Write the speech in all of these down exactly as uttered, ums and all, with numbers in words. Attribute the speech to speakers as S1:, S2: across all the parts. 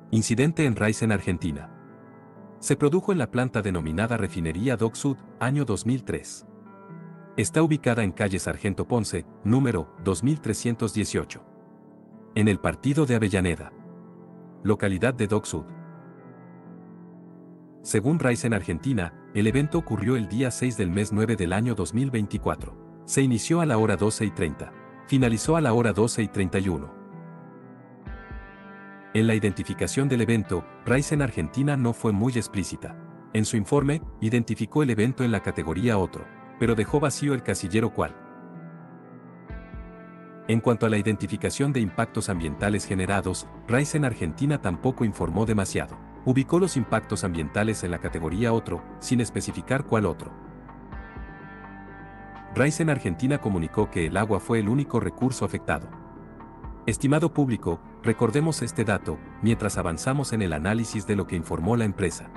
S1: Incidente en Raízen, Argentina. Se produjo en la planta denominada Refinería Dock Sud, año dos mil tres. Está ubicada en calle Sargento Ponce, número dos mil trescientos dieciocho. En el partido de Avellaneda. Localidad de Dock Sud. Según Raízen, Argentina, el evento ocurrió el día seis del mes nueve del año dos mil veinticuatro. Se inició a la hora doce y treinta. Finalizó a la hora doce y treinta y uno. En la identificación del evento, Raízen Argentina no fue muy explícita. En su informe, identificó el evento en la categoría Otro, pero dejó vacío el casillero cual. En cuanto a la identificación de impactos ambientales generados, Raízen Argentina tampoco informó demasiado. Ubicó los impactos ambientales en la categoría Otro, sin especificar cuál otro. Raízen Argentina comunicó que el agua fue el único recurso afectado. Estimado público, recordemos este dato, mientras avanzamos en el análisis de lo que informó la empresa.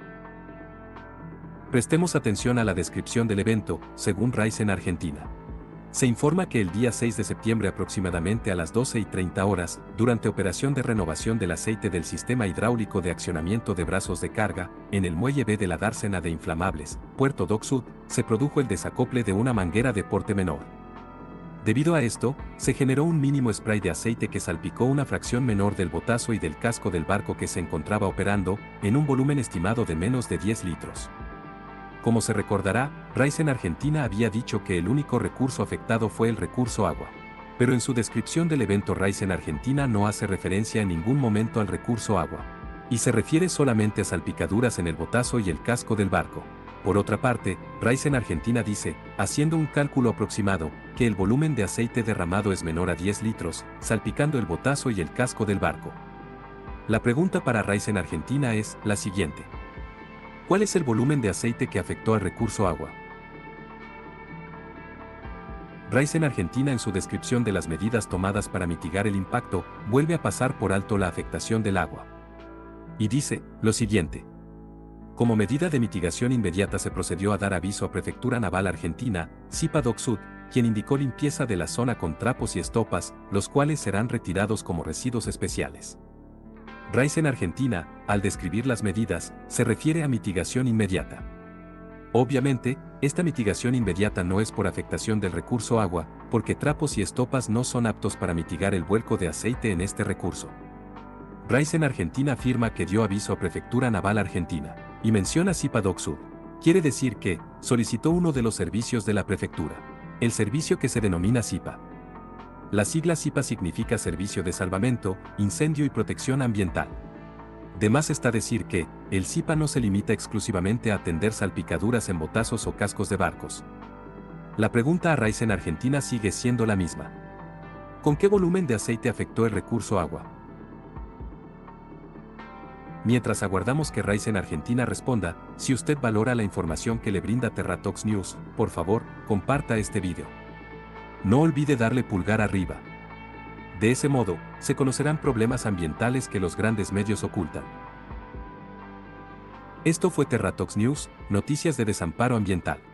S1: Prestemos atención a la descripción del evento, según Raízen Argentina. Se informa que el día seis de septiembre aproximadamente a las doce y treinta horas, durante operación de renovación del aceite del sistema hidráulico de accionamiento de brazos de carga, en el muelle B de la dársena de inflamables, Puerto Dock Sud, se produjo el desacople de una manguera de porte menor. Debido a esto, se generó un mínimo spray de aceite que salpicó una fracción menor del botazo y del casco del barco que se encontraba operando, en un volumen estimado de menos de diez litros. Como se recordará, Raízen Argentina había dicho que el único recurso afectado fue el recurso agua. Pero en su descripción del evento Raízen Argentina no hace referencia en ningún momento al recurso agua. Y se refiere solamente a salpicaduras en el botazo y el casco del barco. Por otra parte, Raízen Argentina dice, haciendo un cálculo aproximado, que el volumen de aceite derramado es menor a diez litros, salpicando el botazo y el casco del barco. La pregunta para Raízen Argentina es la siguiente. ¿Cuál es el volumen de aceite que afectó al recurso agua? Raízen Argentina en su descripción de las medidas tomadas para mitigar el impacto, vuelve a pasar por alto la afectación del agua. Y dice, lo siguiente. Como medida de mitigación inmediata se procedió a dar aviso a Prefectura Naval Argentina, SIPA Dock Sud, quien indicó limpieza de la zona con trapos y estopas, los cuales serán retirados como residuos especiales. Raízen Argentina, al describir las medidas, se refiere a mitigación inmediata. Obviamente, esta mitigación inmediata no es por afectación del recurso agua, porque trapos y estopas no son aptos para mitigar el vuelco de aceite en este recurso. Raízen Argentina afirma que dio aviso a Prefectura Naval Argentina, y menciona SIPA Dock Sud. Quiere decir que, solicitó uno de los servicios de la prefectura, el servicio que se denomina SIPA. La sigla SIPA significa Servicio de Salvamento, Incendio y Protección Ambiental. De más está decir que, el SIPA no se limita exclusivamente a atender salpicaduras en botazos o cascos de barcos. La pregunta a Raízen Argentina sigue siendo la misma. ¿Con qué volumen de aceite afectó el recurso agua? Mientras aguardamos que Raízen Argentina responda, si usted valora la información que le brinda Terratox News, por favor, comparta este video. No olvide darle pulgar arriba. De ese modo, se conocerán problemas ambientales que los grandes medios ocultan. Esto fue Terratox News, noticias de desamparo ambiental.